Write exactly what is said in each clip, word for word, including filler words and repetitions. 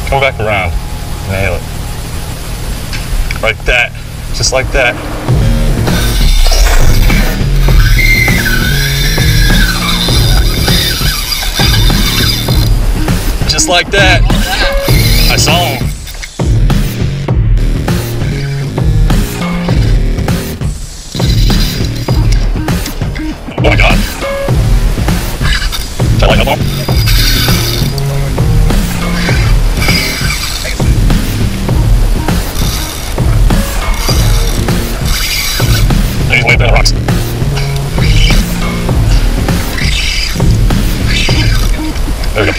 Come back around. Nail it. Like that. Just like that. Just like that. I saw him. Oh my God. Should I light up on? He's way up in the rocks. There we go.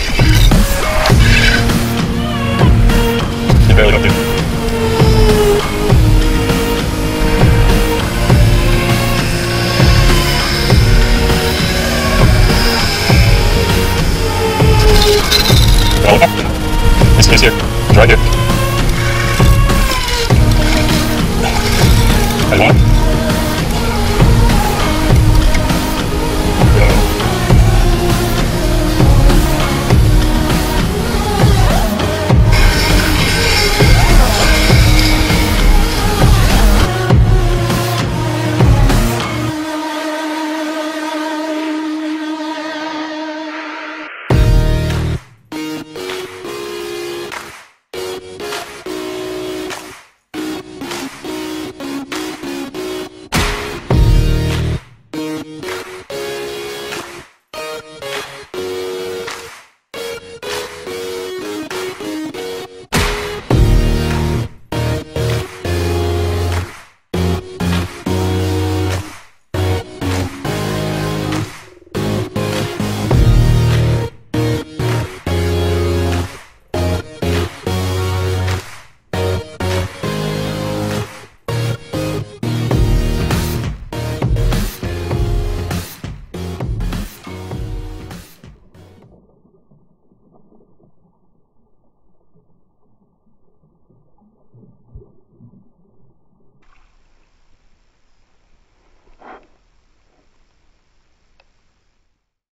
You barely got through. Oh, it's, it's here. It's right here. There's one.